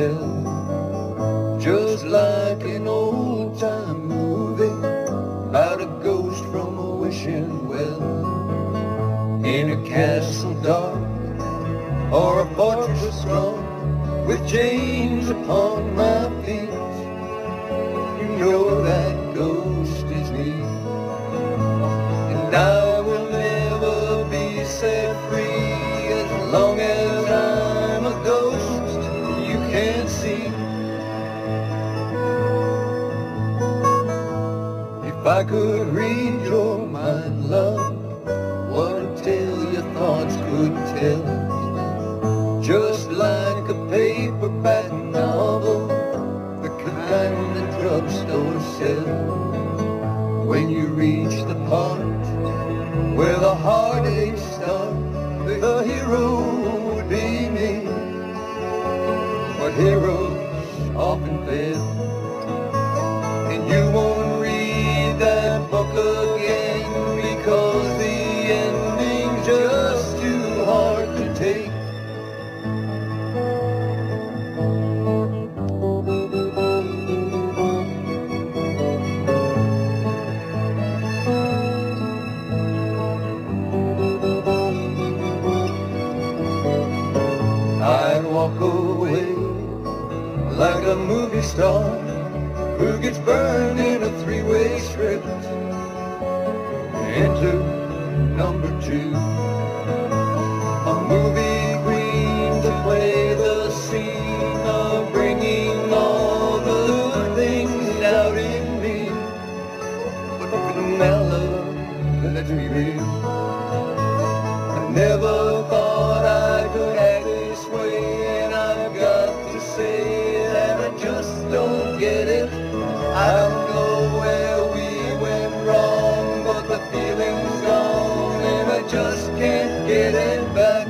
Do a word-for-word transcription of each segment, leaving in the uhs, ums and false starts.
tell, just like an old-time movie about a ghost from a wishing well, in a castle dark or a fortress strong, with chains upon my feet. You know that ghost is me, and I will never be set free as long as I'm a ghost you can't see. If I could read your mind, love, what a tale your thoughts could tell, just like a paperback novel, the kind the drugstore sells. When you reach the part where the heartaches start, the hero would be me. But heroes often fail, and you won't read that book again because the ending's just too hard to take. I'd walk away like a movie star who gets burned in a three-way script. Enter number two, a movie queen to play the scene of bringing all the good things out in me. But now, love, let's be real, I never thought I could act this way, and I've got to say that I just don't get it. I don't know where we went wrong, but the feeling's gone and I just can't get it back.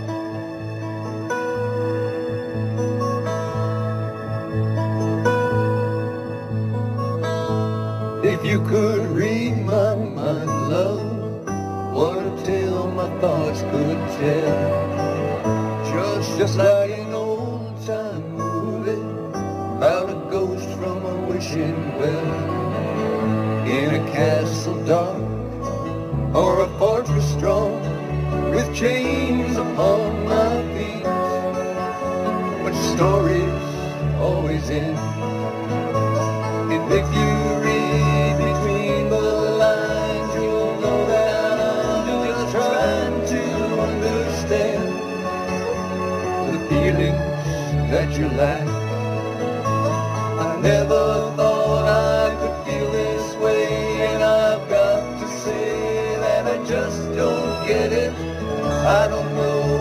If you could read my mind, love, what a tale my thoughts could tell, just, just like an old-time movie about a ghost from a wishing well, in a castle dark or a fortress strong, with chains upon my feet. But stories always end, and if you read between the lines, you'll know that I'm just trying to understand the feelings that you lack. I never thought I could feel this way, and I've got to say that I just don't get it. I don't know